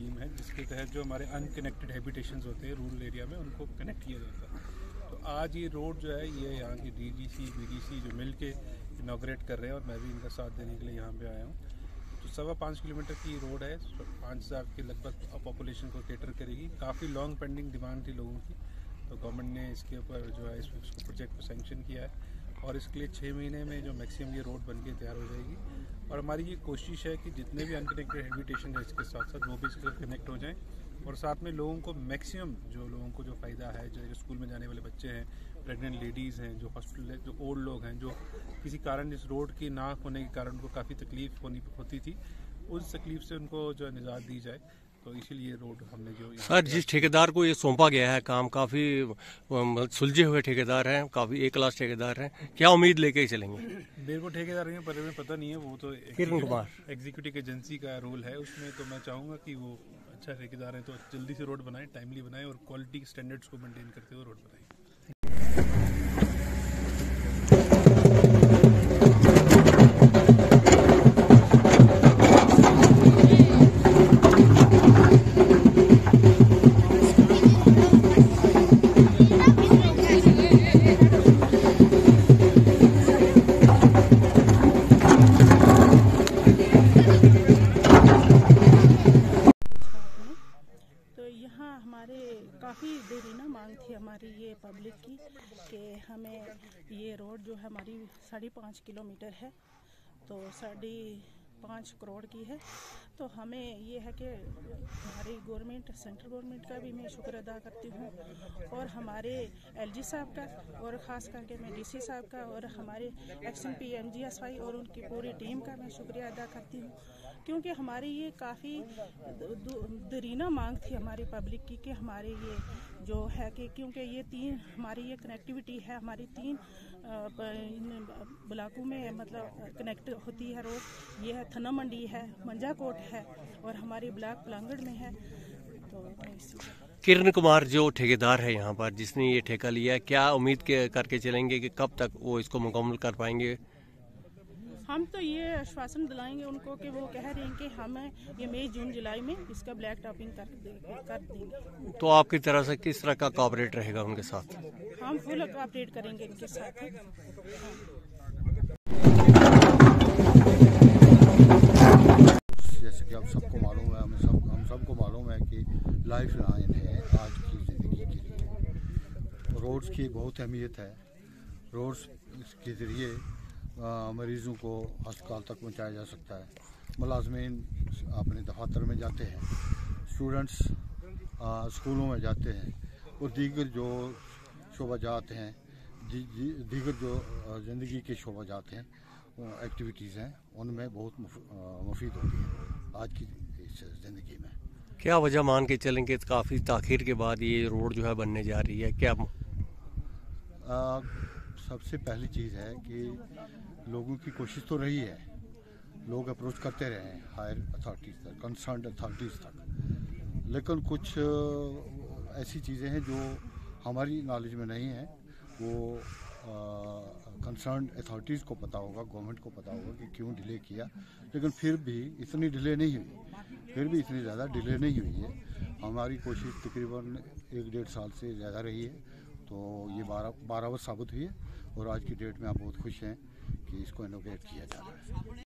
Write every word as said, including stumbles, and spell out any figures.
Scheme है जिसके तहत जो हमारे अनकनेक्टेड हैबिटेशंस होते हैं रूरल एरिया में उनको कनेक्ट किया जाता है। तो आज ये रोड जो है ये यहाँ की डीडीसी बीडीसी जो मिल के इनाग्रेट कर रहे हैं और मैं भी इनका साथ देने के लिए यहाँ पे आया हूँ। तो सवा पाँच किलोमीटर की रोड है, पाँच हज़ार के लगभग पॉपुलेशन को कैटर करेगी। काफ़ी लॉन्ग पेंडिंग डिमांड थी लोगों की, तो गवर्नमेंट ने इसके ऊपर जो है इसको प्रोजेक्ट को सैंक्शन किया है और इसके लिए छः महीने में जो मैक्सिमम ये रोड बन के तैयार हो जाएगी। और हमारी ये कोशिश है कि जितने भी अनकनेक्टेड हैबिटेशन है इसके साथ साथ वो भी इसके साथ कनेक्ट हो जाएँ और साथ में लोगों को मैक्सिमम जो लोगों को जो फ़ायदा है, जो स्कूल में जाने वाले बच्चे हैं, प्रेग्नेंट लेडीज़ हैं, जो हॉस्पिटल जो ओल्ड लोग हैं, जो किसी कारण इस रोड की ना होने के कारण उनको काफ़ी तकलीफ होनी होती थी, उस तकलीफ से उनको जो निजात दी जाए। तो इसीलिए रोड हमने जो सर जिस ठेकेदार को ये सौंपा गया है काम, काफ़ी सुलझे हुए ठेकेदार हैं, काफ़ी ए क्लास ठेकेदार हैं, क्या उम्मीद लेके ही चलेंगे? मेरे को ठेकेदार के बारे में पता नहीं है, वो तो किरण कुमार एग्जीक्यूटिव एजेंसी का रोल है उसमें। तो मैं चाहूँगा कि वो अच्छा ठेकेदार है तो जल्दी से रोड बनाए, टाइमली बनाए और क्वालिटी स्टैंडर्ड्स को मेंटेन करते हुए रोड बनाए। हमारे काफ़ी देरी ना मांग थी हमारी ये पब्लिक की कि हमें ये रोड जो है हमारी साढ़े पाँच किलोमीटर है, तो साढ़े पाँच करोड़ की है। तो हमें ये है कि हमारी गवर्नमेंट, सेंट्रल गवर्नमेंट का भी मैं शुक्र अदा करती हूँ और हमारे एलजी साहब का और ख़ास करके मैं डीसी साहब का और हमारे एक्सएमपी एमजीएसवाई और उनकी पूरी टीम का मैं शुक्रिया अदा करती हूँ, क्योंकि हमारी ये काफ़ी दरीना मांग थी हमारी पब्लिक की कि हमारे ये जो है कि क्योंकि ये तीन हमारी ये कनेक्टिविटी है, हमारी तीन ब्लॉकों में मतलब कनेक्ट होती है रोड। ये है थना मंडी है, मंजाकोट है और हमारी ब्लॉक पलांगड़ में है। तो किरण कुमार जो ठेकेदार है यहाँ पर, जिसने ये ठेका लिया है, क्या उम्मीद के करके चलेंगे कि कब तक वो इसको मुकम्मल कर पाएंगे? हम तो ये आश्वासन दिलाएंगे उनको कि वो कह रहे हैं कि हमें ये मई जून जुलाई में इसका ब्लैक टॉपिंग कर दे, कर देंगे। तो आपकी तरफ से किस तरह का कोऑपरेट रहेगा उनके साथ? हम फुल कोऑपरेट करेंगे इनके साथ। जैसे कि आप सबको मालूम है, हमें सब हम सबको मालूम है कि लाइफ लाइन है आज की ज़िंदगी के लिए। रोड्स की बहुत अहमियत है। रोड्स के ज़रिए मरीज़ों को अस्पताल तक पहुंचाया जा सकता है, मुलाजमीन अपने दफातर में जाते हैं, स्टूडेंट्स स्कूलों में जाते हैं और दीगर जो शोबाजात हैं, दी, दी, दीगर जो ज़िंदगी के शोबाजात हैं, एक्टिविटीज़ हैं, उनमें बहुत मुफीद होती है आज की इस ज़िंदगी में। क्या वजह मान के चलेंगे काफ़ी ताख़ीर के बाद ये रोड जो है बनने जा रही है? क्या आ, सबसे पहली चीज़ है कि लोगों की कोशिश तो रही है, लोग अप्रोच करते रहे हैं हायर अथॉरिटीज़ तक, कंसर्न्ड अथॉरिटीज़ तक, लेकिन कुछ ऐसी चीज़ें हैं जो हमारी नॉलेज में नहीं है। वो कंसर्न्ड अथॉरिटीज़ को पता होगा, गवर्नमेंट को पता होगा कि क्यों डिले किया, लेकिन फिर भी इतनी डिले नहीं हुई, फिर भी इतनी ज़्यादा डिले नहीं हुई है। हमारी कोशिश तकरीबन एक डेढ़ साल से ज़्यादा रही है, तो ये बारह बारह वर्ष साबित हुई है और आज की डेट में आप बहुत खुश हैं कि इसको इनोवेट किया जा रहा है।